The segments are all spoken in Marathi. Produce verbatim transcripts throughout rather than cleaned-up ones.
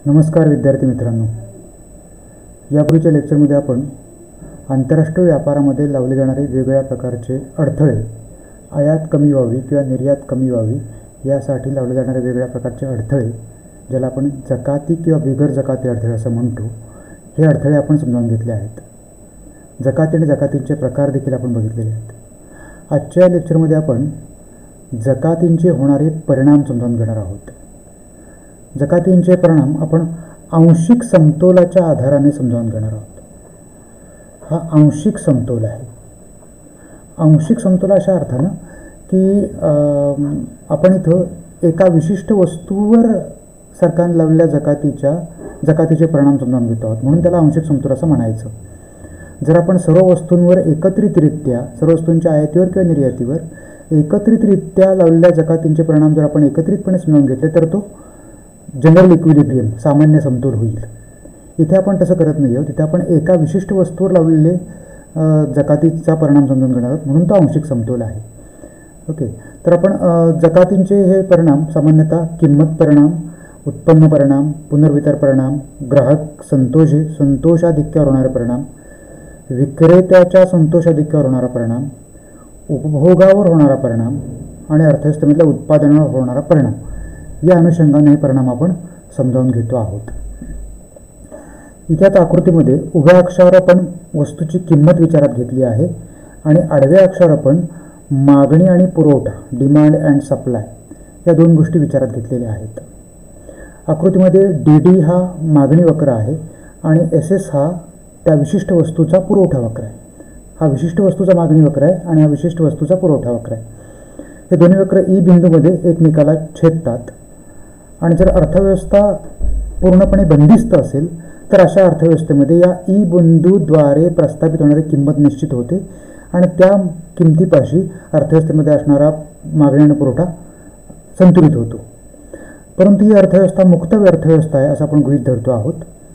नमस्कार विद्यार्थी मित्रांनो, यापूर्वीच्या लेक्चरमध्ये आपण आंतरराष्ट्रीय व्यापारामध्ये लावले जाणारे वेगवेगळ्या प्रकारचे अडथळे, आयात कमी व्हावी किंवा निर्यात कमी व्हावी यासाठी लावले जाणारे वेगवेगळ्या प्रकारचे अडथळे, ज्याला आपण जकाती किंवा बिगर जकाती अडथळे असं म्हणतो, हे अडथळे आपण समजावून घेतले आहेत. जकाती आणि जकातींचे प्रकार देखील आपण बघितलेले आहेत. आजच्या लेक्चरमध्ये आपण जकातींचे होणारे परिणाम समजावून घेणार आहोत. जकातींचे परिणाम आपण आंशिक समतोलाच्या आधाराने समजावून घेणार आहोत. हा आंशिक समतोल आहे. आंशिक समतोल अशा अर्थानं की आपण इथं एका विशिष्ट वस्तूवर सरकारने लावलेल्या जकातीच्या जकातीचे परिणाम समजावून घेतो आहोत, म्हणून त्याला आंशिक समतोल असं म्हणायचं. जर आपण सर्व वस्तूंवर एकत्रितरित्या सर्व वस्तूंच्या आयातीवर किंवा निर्यातीवर एकत्रितरित्या लावलेल्या जकातींचे परिणाम जर आपण एकत्रितपणे समजावून घेतले तर तो जनरल इक्विलिब्रियम सामान्य समतोल होईल. इथे आपण तसं करत नाही आहोत. इथे आपण एका विशिष्ट वस्तूवर लावलेले जकातीचा परिणाम समजून घेणार आहोत, म्हणून तो आंशिक समतोल आहे. ओके, तर आपण जकातींचे हे परिणाम सामान्यतः किंमत परिणाम, उत्पन्न परिणाम, पुनर्वितर परिणाम, ग्राहक संतोष संतोषाधिक्यावर होणारे परिणाम, विक्रेत्याच्या संतोषाधिक्यावर होणारा परिणाम, उपभोगावर होणारा परिणाम आणि अर्थव्यवस्थेमधल्या उत्पादनावर होणारा परिणाम या अनुषंगाने हे परिणाम आपण समजावून घेतो आहोत. इथे आता आकृतीमध्ये उभ्या अक्षरावर आपण वस्तूची किंमत विचारात घेतली आहे आणि आडव्या अक्षरावर आपण मागणी आणि पुरवठा डिमांड अँड सप्लाय या दोन गोष्टी विचारात घेतलेल्या आहेत. आकृतीमध्ये डी डी हा मागणी वक्र आहे आणि एस एस हा त्या विशिष्ट वस्तूचा पुरवठा वक्र आहे. हा विशिष्ट वस्तूचा मागणी वक्र आहे आणि हा विशिष्ट वस्तूचा पुरवठा वक्र आहे. हे दोन्ही वक्र ई बिंदूमध्ये एकमेकाला छेदतात आणि जर अर्थव्यवस्था पूर्णपणे बंदिस्त असेल तर अशा अर्थव्यवस्थेमध्ये या ई बिंदूद्वारे प्रस्थापित होणारी किंमत निश्चित होते आणि त्या किमतीपाशी अर्थव्यवस्थेमध्ये असणारा मागणी आणि पुरवठा संतुलित होतो. परंतु ही अर्थव्यवस्था मुक्त अर्थव्यवस्था आहे असं आपण गृहीत धरतो आहोत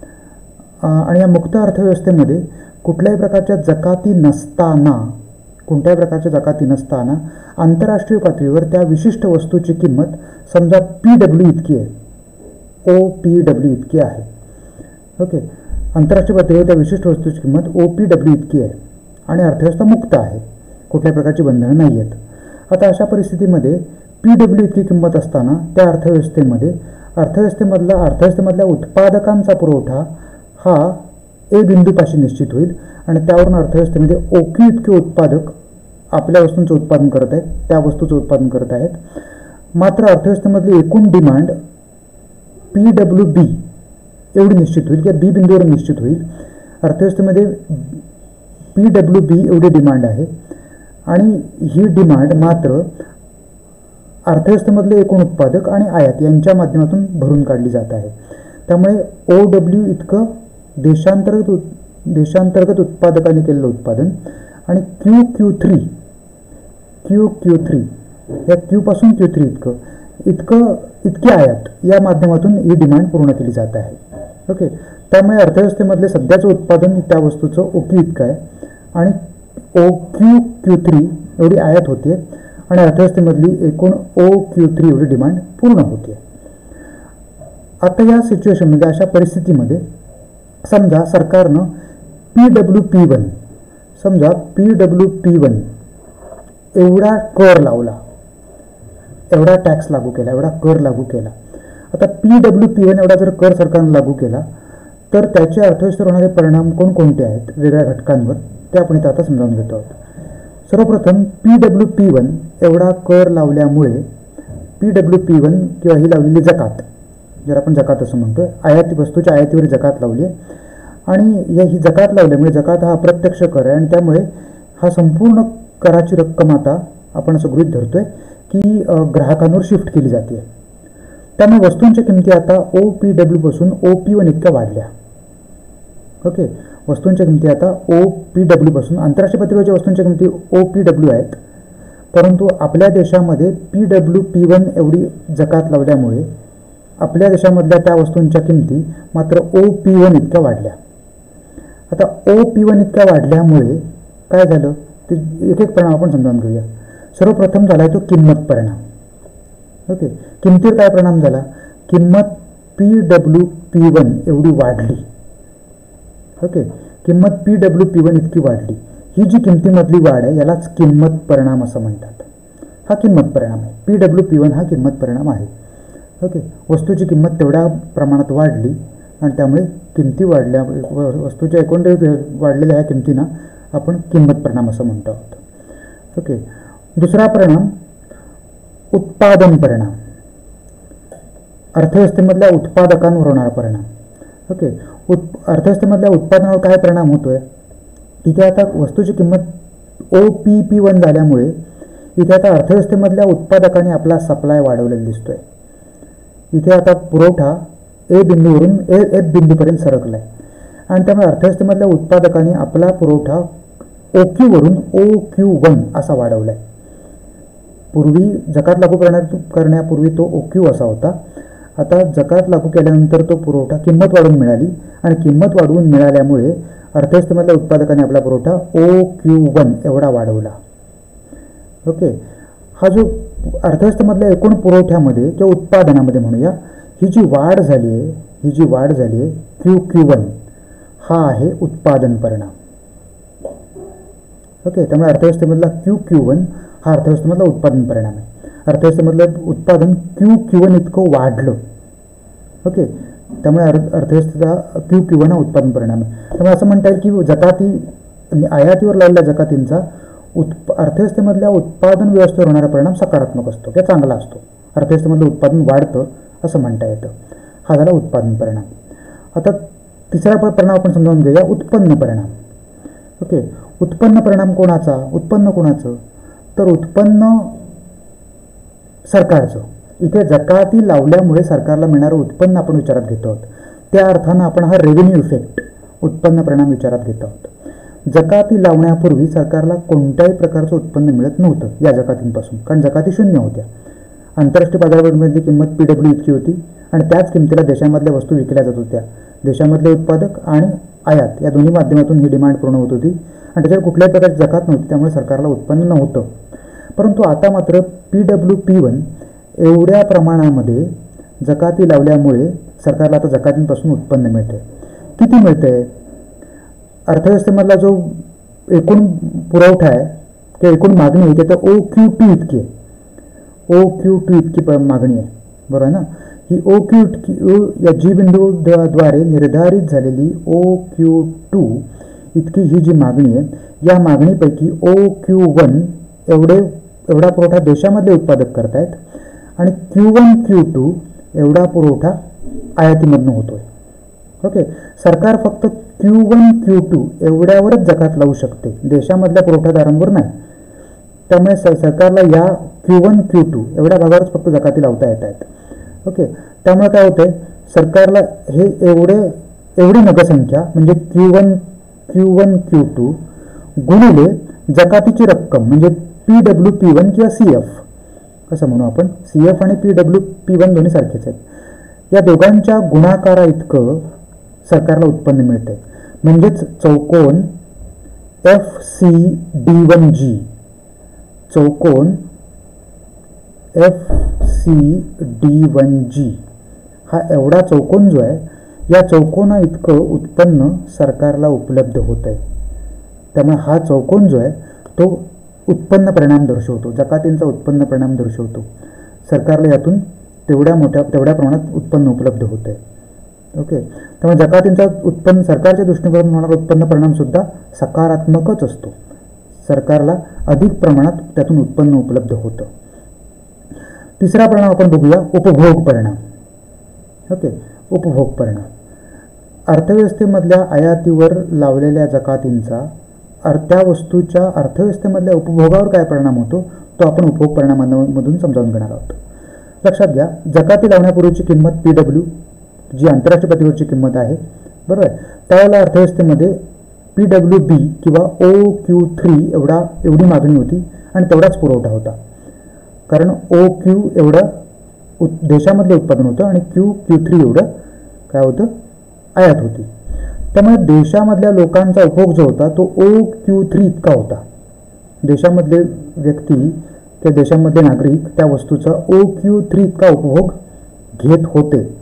आणि या मुक्त अर्थव्यवस्थेमध्ये कुठल्याही प्रकारच्या जकाती नसताना कोणत्याही प्रकारच्या जकाती नसताना आंतरराष्ट्रीय पातळीवर त्या विशिष्ट वस्तूची किंमत समजा पी डब्ल्यू इतकी आहे, ओ पी डब्ल्यू इतकी आहे. ओके, आंतरराष्ट्रीय पातळीवर त्या विशिष्ट वस्तूची किंमत ओ पी डब्ल्यू इतकी आहे आणि अर्थव्यवस्था मुक्त आहे, कुठल्याही प्रकारची बंधनं नाही आहेत. आता अशा परिस्थितीमध्ये पी डब्ल्यू इतकी किंमत असताना त्या अर्थव्यवस्थेमध्ये अर्थव्यवस्थेमधला अर्थव्यवस्थेमधल्या उत्पादकांचा पुरवठा हा ए बिंदूपाशी निश्चित होईल आणि त्यावरून अर्थव्यवस्थेमध्ये ओ क्यू इतके उत्पादक आपल्या वस्तूंचं उत्पादन करत आहेत, त्या वस्तूचं उत्पादन करत आहेत. मात्र अर्थव्यवस्थेमधली एकूण डिमांड पी डब्ल्यू बी एवढी निश्चित होईल किंवा बी बिंदूवर निश्चित होईल. अर्थव्यवस्थेमध्ये पी डब्ल्यू बी एवढी डिमांड आहे आणि ही डिमांड मात्र अर्थव्यवस्थेमधले एकूण उत्पादक आणि आयात यांच्या माध्यमातून भरून काढली जात आहे. त्यामुळे ओ डब्ल्यू इतकं देशांतर्गत उत् देशांतर्गत उत्पादकांनी केलेलं उत्पादन आणि Q Q three Q Q three या क्यूपासून क्यू थ्री इतकं इतकं इतकी आयात या माध्यमातून ही डिमांड पूर्ण केली जात आहे. ओके, त्यामुळे अर्थव्यवस्थेमधले सध्याचं उत्पादन त्या वस्तूचं ओ क्यू इतकं आहे आणि ओ क्यू क्यू थ्री एवढी आयात होते आणि अर्थव्यवस्थेमधली एकूण ओ क्यू थ्री एवढी डिमांड पूर्ण होते. आता या सिच्युएशनमध्ये अशा परिस्थितीमध्ये समजा सरकारनं पी डब्ल्यू पी वन समजा पी डब्ल्यू पी वन एवढा कर लावला, एवढा टॅक्स लागू केला, एवढा कर लागू केला. आता पी डब्ल्यू पी वन एवढा जर कर सरकारनं लागू केला तर त्याचे अर्थव्यवस्थेवर होणारे परिणाम कोणकोणते आहेत वेगळ्या घटकांवर ते आपण इथं आता समजावून घेतो आहोत. सर्वप्रथम पी डब्ल्यू पी वन एवढा कर लावल्यामुळे पी डब्ल्यू पी वन किंवा ही लावलेली जकात, जर आपण जकात असं म्हणतोय, आयाती वस्तूच्या आयातीवर जकात लावली आहे आणि या ही जकात लावल्यामुळे जकात हा अप्रत्यक्ष कर आहे आणि त्यामुळे हा संपूर्ण कराची रक्कम आता आपण असं गृहीत धरतोय की ग्राहकांवर शिफ्ट केली जाते. त्यामुळे वस्तूंच्या किमती आता ओ पी डब्ल्यू पासून ओ पी वन इतक्या वाढल्या. ओके, वस्तूंच्या किमती आता ओ पी डब्ल्यू पासून आंतरराष्ट्रीय पातळीवरच्या वस्तूंच्या किमती ओ पी डब्ल्यू आहेत, परंतु आपल्या देशामध्ये पी डब्ल्यू पी वन एवढी जकात लावल्यामुळे आपल्या देशामधल्या त्या वस्तूंच्या किमती मात्र ओ पी वन इतक्या वाढल्या. आता ओ पी वन इतक्या वाढल्यामुळे काय झालं ते एक एक परिणाम आपण समजावून घेऊया. सर्वप्रथम झाला तो किंमत परिणाम. ओके, किमतीवर काय परिणाम झाला? किंमत पी डब्ल्यू पी वन एवढी वाढली. ओके, किंमत पी डब्ल्यू पी वन इतकी वाढली. ही जी किमतीमधली वाढ आहे यालाच किंमत परिणाम असं म्हणतात. हा किंमत परिणाम आहे. पी डब्ल्यू पी वन हा किंमत परिणाम आहे. ओके, वस्तूची किंमत तेवढ्या प्रमाणात वाढली आणि त्यामुळे किमती वाढल्या, वस्तूच्या एकंदरीत वाढलेल्या ह्या किमतींना आपण किंमत परिणाम असं म्हणतो आहोत. ओके, दुसरा परिणाम उत्पादन परिणाम, अर्थव्यवस्थेमधल्या उत्पादकांवर होणारा परिणाम. ओके, उत् अर्थव्यवस्थेमधल्या उत्पादनावर काय परिणाम होतोय? इथे आता वस्तूची किंमत ओ पी पी वन झाल्यामुळे इथे आता अर्थव्यवस्थेमधल्या उत्पादकांनी आपला सप्लाय वाढवलेला दिसतोय. इथे आता पुरवठा ए बिंदूवरून ए एफ बिंदूपर्यंत सरकला आहे आणि त्यामुळे अर्थव्यवस्थेमधल्या उत्पादकांनी आपला पुरवठा ओ क्यूवरून ओ क्यू वन असा वाढवला आहे. पूर्वी जकात लागू करण्या करण्यापूर्वी तो ओ क्यू असा होता. आता जकात लागू केल्यानंतर तो पुरवठा किंमत वाढवून मिळाली आणि किंमत वाढवून मिळाल्यामुळे अर्थव्यवस्थेमधल्या उत्पादकांनी आपला पुरवठा ओ क्यू वन एवढा वाढवला. ओके, हा जो अर्थव्यवस्थेमधल्या एकूण पुरवठ्यामध्ये किंवा उत्पादनामध्ये म्हणूया ही जी वाढ झाली आहे, ही जी वाढ झाली आहे क्यू क्यू वन, हा आहे उत्पादन परिणाम. ओके, त्यामुळे अर्थव्यवस्थेमधला क्यू क्यू वन हा अर्थव्यवस्थेमधला उत्पादन परिणाम आहे. अर्थव्यवस्थेमधलं उत्पादन क्यू क्यू वन इतकं वाढलं. ओके, त्यामुळे अर्थ अर्थव्यवस्थेचा क्यू क्यू वन हा उत्पादन परिणाम आहे. त्यामुळे असं म्हणता येईल की जकाती आयातीवर लावलेल्या जकातींचा उत्प अर्थव्यवस्थेमधल्या उत्पादन व्यवस्थेवर होणारा परिणाम सकारात्मक असतो किंवा चांगला असतो. अर्थव्यवस्थेमधलं उत्पादन वाढतं असं म्हणता येतं. हा झाला उत्पादन परिणाम. आता तिसरा परिणाम आपण समजावून घेऊया, उत्पन्न परिणाम. ओके, उत्पन्न परिणाम कोणाचा? उत्पन्न कोणाचं? तर उत्पन्न सरकारचं. इथे जकाती लावल्यामुळे सरकारला मिळणारं उत्पन्न आपण विचारात घेतो आहोत. त्या अर्थानं आपण हा रेव्हेन्यू इफेक्ट उत्पन्न परिणाम विचारात घेतो आहोत. जकाती लावण्यापूर्वी सरकारला कोणत्याही प्रकारचं उत्पन्न मिळत नव्हतं या जकातींपासून, कारण जकाती शून्य होत्या. आंतरराष्ट्रीय बाजारपेठेमधली किंमत पी डब्ल्यू इतकी होती आणि त्याच किमतीला देशामधल्या वस्तू विकल्या जात होत्या. देशामधले उत्पादक आणि आयात या दोन्ही माध्यमातून ही डिमांड पूर्ण होत होती आणि त्याच्यावर कुठल्याही प्रकारची जकात नव्हती, त्यामुळे सरकारला उत्पन्न नव्हतं. परंतु आता मात्र पी डब्ल्यू पी वन एवढ्या प्रमाणामध्ये जकाती लावल्यामुळे सरकारला आता जकातींपासून उत्पन्न मिळते. किती मिळते? अर्थव्यवस्थेमधला जो एकूण पुरवठा आहे किंवा एकूण मागणी आहे ते तर ओ क्यू टू इतकी आहे. ओ क्यू टू इतकी प मागणी आहे, बरोबर ना? ही ओ क्यू क्यू या जी बिंदूद्वारे निर्धारित झालेली ओ क्यू टू इतकी ही जी मागणी आहे, या मागणीपैकी ओ क्यू वन एवढे एवढा पुरवठा देशामधले उत्पादक करतायत आणि क्यू वन क्यू टू एवढा पुरवठा आयातीमधनं होतोय. ओके, सरकार फक्त क्यू वन क्यू टू एवढ्यावरच जकात लावू शकते, देशामधल्या पुरवठादारांवर नाही. त्यामुळे स सरकारला या क्यू वन क्यू टू एवढ्या भागावरच फक्त जकाती लावता येत आहेत. ओके, त्यामुळे काय होतंय, सरकारला हे एवढे एवढी नगसंख्या म्हणजे Q one Q one Q two गुणिले जकातीची रक्कम म्हणजे पी डब्ल्यू पी वन किंवा सी एफ असं म्हणू आपण. सी एफ आणि पी डब्ल्यू पी वन दोन्ही सारखेच आहेत. या दोघांच्या गुणाकारा इतकं सरकारला उत्पन्न मिळतंय. म्हणजेच चौकोन F C D one G चौकोन एफ सी डी वन जी हा एवढा चौकोन जो आहे, या चौकोना इतकं उत्पन्न सरकारला उपलब्ध होत आहे. त्यामुळे हा चौकोन जो आहे तो उत्पन्न परिणाम दर्शवतो, जकातींचा उत्पन्न परिणाम दर्शवतो. सरकारला यातून तेवढ्या मोठ्या तेवढ्या प्रमाणात उत्पन्न उपलब्ध होत आहे. ओके, त्यामुळे जकातींचा उत्पन्न सरकारच्या दृष्टीकोनातून होणारा उत्पन्न परिणामसुद्धा सकारात्मकच असतो. सरकारला अधिक प्रमाणात त्यातून उत्पन्न उपलब्ध होतं. तिसरा परिणाम आपण बघूया, उपभोग परिणाम. ओके, उपभोग परिणाम अर्थव्यवस्थेमधल्या आयातीवर लावलेल्या जकातींचा अर् त्या वस्तूच्या अर्थव्यवस्थेमधल्या उपभोगावर काय परिणाम होतो तो आपण उपभोग परिणामांमधून समजावून घेणार आहोत. लक्षात घ्या, जकाती लावण्यापूर्वीची किंमत पी डब्ल्यू जी आंतरराष्ट्रीय पातळीवरची किंमत आहे, बरोबर, त्यावेळेला अर्थव्यवस्थेमध्ये पी डब्ल्यू बी किंवा ओ क्यू थ्री एवढा एवढी मागणी होती आणि तेवढाच पुरवठा होता. कारण ओ क्यू एवढं उत देशामधलं उत्पादन होतं आणि क्यू क्यू थ्री एवढं काय होतं, आयात होती. त्यामुळे देशामधल्या लोकांचा उपभोग जो होता तो ओ क्यू थ्री इतका होता. देशामधले व्यक्ती किंवा देशामधले नागरिक त्या वस्तूचा ओ क्यू थ्री इतका उपभोग घेत होते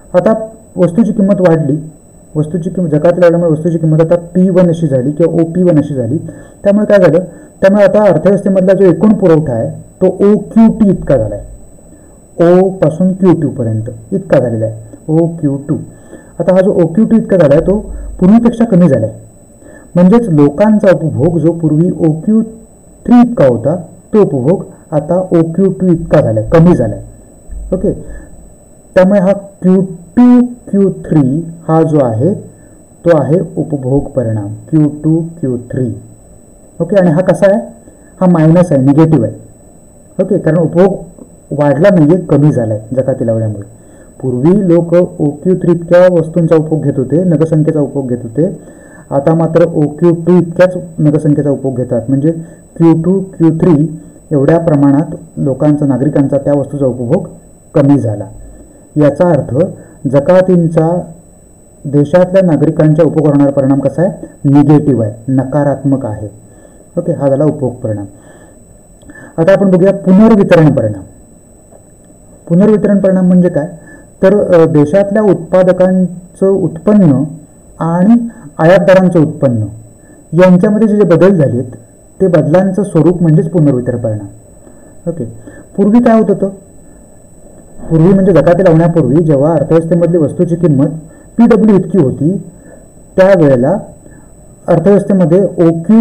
आता वस्तूची किंमत वाढली, वस्तूची किंमत जकात लावल्यामुळे वस्तूची किंमत आता पी वन अशी झाली किंवा ओ पी वन अशी झाली. त्यामुळे काय झालं, त्यामुळे आता अर्थव्यवस्थेमधला जो एकूण पुरवठा आहे तो ओ क्यू टी इतका झाला आहे. ओ पासून क्यू टू पर्यंत इतका झालेला आहे, ओ क्यू टू. आता हा जो ओ क्यू टू इतका झाला आहे तो पूर्वीपेक्षा कमी झाला आहे. म्हणजेच लोकांचा उपभोग जो पूर्वी ओ क्यू थ्री इतका होता तो उपभोग आता ओ क्यू टू इतका झाला आहे, कमी झाला आहे. ओके, त्यामुळे हा क्यू टू क्यू थ्री हा जो आहे तो आहे उपभोग परिणाम, Q two Q three. Okay, आणि हा कसा आहे, हा मायनस आहे, निगेटिव्ह आहे. ओके, कारण उपभोग वाढला नाही आहे, कमी झाला आहे जकाती लावल्यामुळे. पूर्वी लोक ओ क्यू थ्री इतक्या वस्तूंचा उपभोग घेत होते, नगसंख्येचा उपभोग घेत होते. आता मात्र ओ क्यू टू इतक्याच नगसंख्येचा उपभोग घेतात. म्हणजे क्यू टू क्यू थ्री एवढ्या प्रमाणात लोकांचा, नागरिकांचा त्या वस्तूचा उपभोग कमी झाला. याचा अर्थ जकातींचा देशातल्या नागरिकांच्या उपभोगावर होणारा परिणाम कसा आहे, निगेटिव्ह आहे, नकारात्मक आहे. ओके, हा झाला उपभोग परिणाम. आता आपण बघूया पुनर्वितरण परिणाम. पुनर्वितरण परिणाम म्हणजे काय, तर देशातल्या उत्पादकांचं उत्पन्न आणि आयातदारांचं उत्पन्न यांच्यामध्ये जे जे बदल झालेत ते बदलांचं स्वरूप म्हणजेच पुनर्वितरण परिणाम. ओके, पूर्वी काय होत होतं, पूर्वी म्हणजे जकाती लावण्यापूर्वी जेव्हा अर्थव्यवस्थेमधली वस्तूची किंमत पी डब्ल्यू इतकी होती त्यावेळेला अर्थव्यवस्थेमध्ये ओ क्यू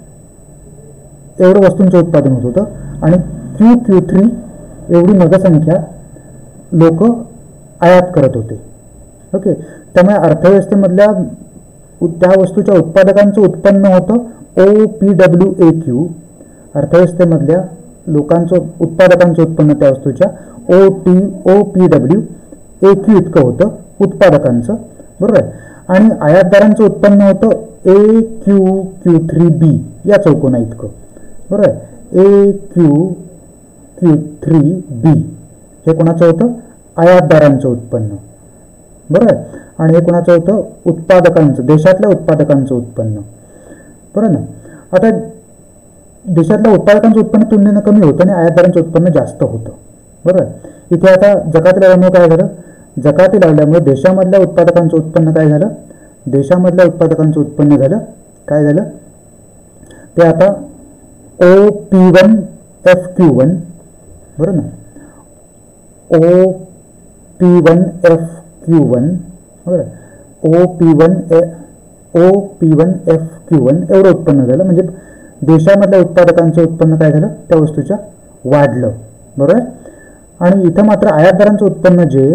एवढं वस्तूंचं उत्पादन होत होतं आणि क्यू क्यू थ्री एवढी नगसंख्या लोक आयात करत होते. ओके, त्यामुळे अर्थव्यवस्थेमधल्या त्या वस्तूच्या उत्पादकांचं उत्पन्न होतं O P W A Q, अर्थव्यवस्थेमधल्या लोकांचं उत्पादकांचं उत्पन्न त्या वस्तूच्या O T O P W A Q इतकं होतं उत्पादकांचं, बरोबर आहे. आणि आयातदारांचं उत्पन्न होतं A Q Q three B या चौकोना इतकं, बरोबर आहे. A Q Q three B हे कोणाचं होतं, आयातदारांचं उत्पन्न, बरोबर आहे. आणि हे कोणाचं होतं, उत्पादकांचं, देशातल्या उत्पादकांचं उत्पन्न, बरोबर ना. आता देशातल्या उत्पादकांचं उत्पन्न तुलनेनं कमी होतं आणि आयातदारांचं उत्पन्न जास्त होतं, बरोबर. इथे आता जकाती लावल्यामुळे काय झालं, जकाती लावल्यामुळे देशामधल्या उत्पादकांचं उत्पन्न काय झालं, देशामधल्या उत्पादकांचं उत्पन्न झालं काय झालं ते आता O P one F Q one, बरोबर ना, O P one F Q one, बरोबर. O P one A O P one F Q one एवढं उत्पन्न झालं. म्हणजे देशामधल्या उत्पादकांचं उत्पन्न काय झालं, त्या वस्तूच्या वाढलं, बरोबर. आणि इथं मात्र आयातदारांचं उत्पन्न जे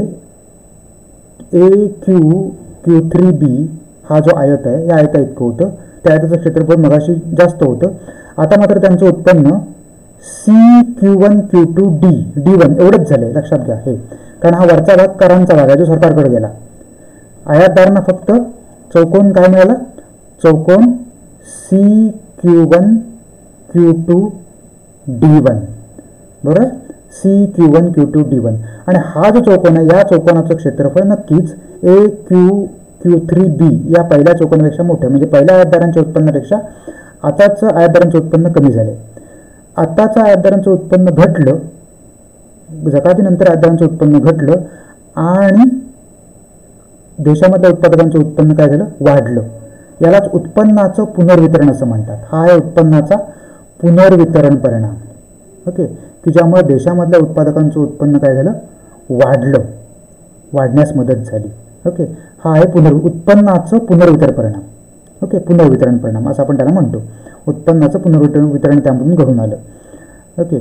A Q Q three B हा जो आयत आहे या आयता इतकं होतं, त्या आयताचं क्षेत्रफळ मगाशी जास्त होतं. आता मात्र त्यांचं उत्पन्न C Q one Q two D D one एवढंच झालं आहे, लक्षात घ्या हे. कारण हा वरचा भाग करांचा भाग आहे जो सरकारकडे गेला. आयातदारांना फक्त चौकोन काय मिळाला, चौकोन C Q one Q two D one, बरोबर. C Q one Q two D one. आणि हा जो चौकोन आहे या चौकोनाचं क्षेत्रफळ नक्कीच A Q Q three B या पहिल्या चौकोनापेक्षा मोठं, म्हणजे पहिल्या आयातदारांच्या उत्पन्नापेक्षा आताचं आयातदारांचं उत्पन्न कमी झाले. आताचं आयातदारांचं उत्पन्न घटलं, जकातीनंतर आयातदारांचं उत्पन्न घटलं आणि देशामधल्या उत्पादकांचं उत्पन्न काय झालं, वाढलं. यालाच उत्पन्नाचं पुनर्वितरण असं म्हणतात. हा आहे उत्पन्नाचा पुनर्वितरण परिणाम. ओके, की ज्यामुळे देशामधल्या उत्पादकांचं उत्पन्न काय झालं, वाढलं, वाढण्यास मदत झाली. ओके, हा आहे पुनर् उत्पन्नाचं पुनर्वितरण परिणाम. ओके, पुनर्वितरण परिणाम असं आपण त्याला म्हणतो. उत्पन्नाचं पुनर्वितरण वितरण त्यामधून घडून आलं. ओके,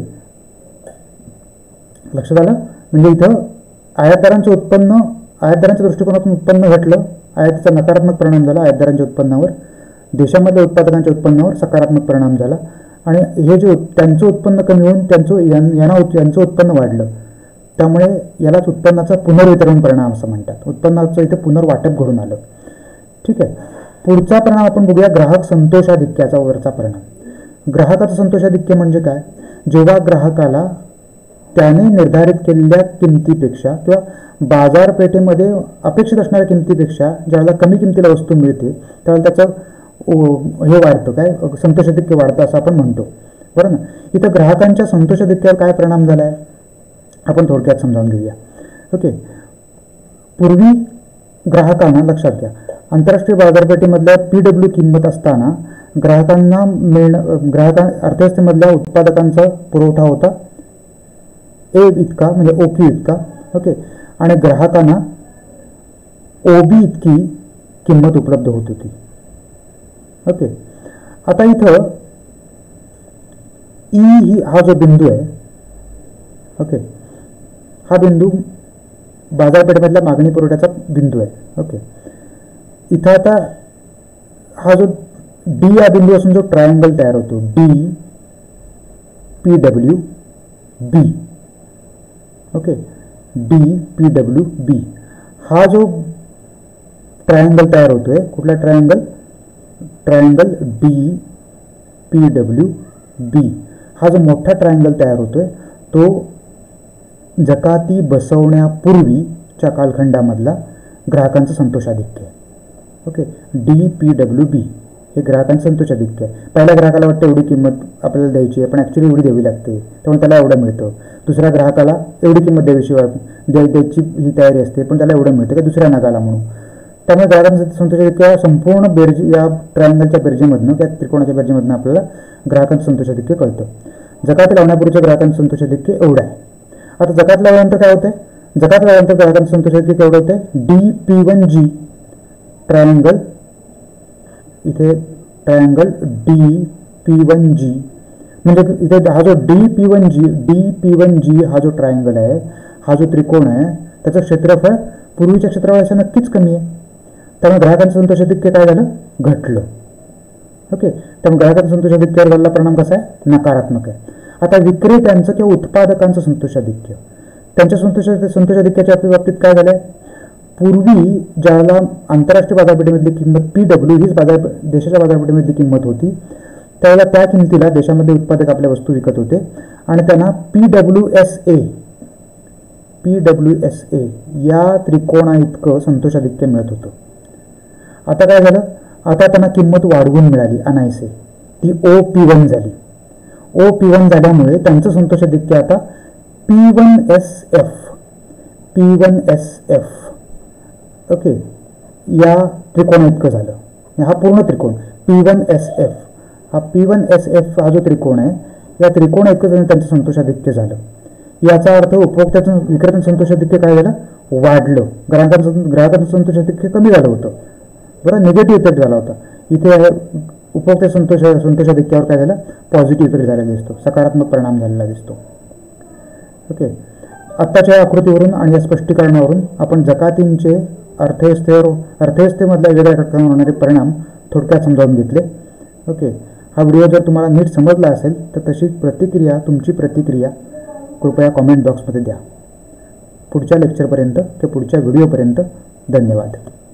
लक्षात आलं. म्हणजे इथं आयातदारांचं उत्पन्न, आयातदारांच्या दृष्टिकोनातून उत्पन्न घटलं, आयातीचा नकारात्मक परिणाम झाला आयातदारांच्या उत्पन्नावर, देशामधल्या उत्पादकांच्या उत्पन्नावर सकारात्मक परिणाम झाला. आणि हे जे त्यांचं उत्पन्न कमी होऊन त्यांचं यांना यांचं उत्पन्न वाढलं, त्यामुळे यालाच उत्पन्नाचा पुनर्वितरण परिणाम असं म्हणतात. उत्पन्नाचं इथं पुनर्वाटप घडून आलं. ठीक आहे, पुढचा परिणाम आपण बघूया, ग्राहक संतोषाधिक्याचा वरचा परिणाम. ग्राहकाचं संतोषाधिक्य म्हणजे काय, जेव्हा ग्राहकाला त्याने निर्धारित केलेल्या किमतीपेक्षा किंवा बाजारपेठेमध्ये अपेक्षित असणाऱ्या किमतीपेक्षा ज्यावेळेला कमी किमतीला वस्तू मिळते त्यावेळेला त्याचं हे वाढतं, काय संतोषाधिक्य वाढतं असं आपण म्हणतो, बरं ना. इथं ग्राहकांच्या संतोषाधिक्यावर काय परिणाम झाला आहे आपण थोडक्यात समजावून घेऊया. ओके, पूर्वी ग्राहकांना, लक्षात घ्या, आंतरराष्ट्रीय बाजारपेठेमधल्या पी डब्ल्यू किंमत असताना ग्राहकांना मिळणं ग्राहकां अर्थव्यवस्थेमधल्या उत्पादकांचा पुरवठा होता ए इतका, म्हणजे ओ क्यू इतका. ओके. आणि ग्राहकांना ओ बी इतकी किंमत उपलब्ध होत होती. ओके. आता इथं ई ही हा जो बिंदू आहे, ओके, हा बिंदू बाजारपेठेमधल्या मागणी पुरवठ्याचा बिंदू आहे. ओके. इथं आता हा जो डी या बिंदू असून जो ट्रायंगल तयार होतो, D P W B. Okay. D P W B हा जो ट्रायंगल तयार होतोय, कुठला triangle? Triangle D P W B. हा जो मोठा ट्रायंगल तयार होतोय तो जकाती बसवण्यापूर्वीच्या कालखंडामधला ग्राहकांचं संतोषाधिक्य आहे. Okay. D P W B हे ग्राहकांचं संतोषाधिक्य आहे. पहिल्या ग्राहकाला वाटतं एवढी किंमत आपल्याला द्यायची आहे, पण ॲक्च्युली एवढी द्यावी लागते, त्यामुळे त्याला एवढं मिळतं. दुसऱ्या ग्राहकाला एवढी किंमत द्यावीशी द्याय द्यायची ही तयारी असते, पण त्याला एवढं मिळतं की दुसऱ्या नगाला म्हणून. त्यामुळे ग्राहकांचं संतोषाधिक्य संपूर्ण बेरजे या ट्रायंगलच्या बेरजेमधनं, त्या त्रिकोणाच्या बेरजेमधनं आपल्याला ग्राहकांचं संतोषाधिक्य कळतं. जकात लावण्यापूर्वीच्या ग्राहकांचं संतोषाधिक्य एवढं आहे. आता जकात लावल्यानंतर काय होतंय? जकात लावल्यानंतर ग्राहकांचं संतोषाधिक्य केवढं होतंय? D P one G triangle, इथे triangle D P one G, म्हणजे इथे हा जो D P one G D P one जी हा जो ट्रायंगल आहे, हा जो त्रिकोण आहे, त्याचं क्षेत्रफळ पूर्वीच्या क्षेत्रफळापेक्षा नक्कीच कमी आहे. त्यामुळे ग्राहकांचं संतोषाधिक्य काय झालं? घटलं. ओके. त्यामुळे ग्राहकांचं संतोषाधिक्यावर झालेला परिणाम कसा आहे? नकारात्मक आहे. आता विक्रेत्यांचं किंवा उत्पादकांचं संतोषाधिक्य, त्यांच्या संतोषा संतोषाधिक्याच्या बाबतीत काय झालं? पूर्वी ज्याला आंतरराष्ट्रीय बाजारपेठेमधली किंमत पी डब्ल्यू हीच बाजार देशाच्या बाजारपेठेमधली किंमत होती, त्यावेळेला त्या किमतीला देशामध्ये उत्पादक आपल्या वस्तू विकत होते आणि त्यांना P W S A P W S A या त्रिकोणा इतकं संतोषाधिक्य मिळत होतं. आता काय झालं? आता त्यांना किंमत वाढवून मिळाली अनायसे, ती ओ पी वन झाली. ओ पी वन झाल्यामुळे त्यांचं संतोषाधिक्य आता P one S F P one S F okay या त्रिकोणा इतकं झालं. हा पूर्ण त्रिकोण पी वन एस एफ, हा पी वन एस एफ हा जो त्रिकोण आहे, या त्रिकोणा इतकं त्यांचं संतोषाधिक्य झालं. याचा अर्थ उपभोक्त्याचं विक्रेत्यांचं संतोषाधिक्य काय झालं? वाढलं. ग्राहकांचं ग्राहकांचं संतोषाधिक्य कमी झालं होतं. बरं, निगेटिव्ह इफेक्ट झाला होता. इथे उपभोक्ता संतोष संतोषाधिक्यावर काय झालं? पॉझिटिव्ह इफेक्ट झालेला दिसतो, सकारात्मक परिणाम झालेला दिसतो. ओके. आत्ताच्या आकृतीवरून आणि या स्पष्टीकरणावरून आपण जकातींचे अर्थव्यवस्थेवर अर्थव्यवस्थेमधल्या वेगळ्या घटकांवर होणारे परिणाम थोडक्यात समजावून घेतले. ओके. हा व्हिडिओ जर तुम्हाला नीट समजला असेल तर तशी प्रतिक्रिया तुमची प्रतिक्रिया कृपया कॉमेंट बॉक्समध्ये द्या. पुढच्या लेक्चरपर्यंत किंवा पुढच्या व्हिडिओपर्यंत धन्यवाद.